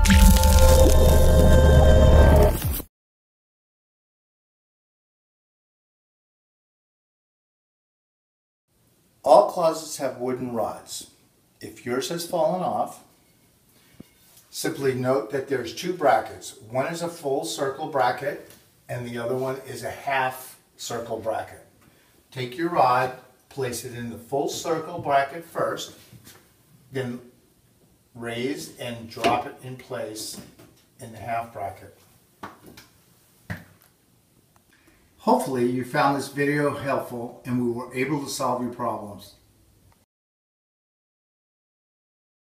All closets have wooden rods. If yours has fallen off, simply note that there's two brackets. One is a full circle bracket and the other one is a half circle bracket. Take your rod, place it in the full circle bracket first, then raise and drop it in place in the half bracket. Hopefully you found this video helpful and we were able to solve your problems.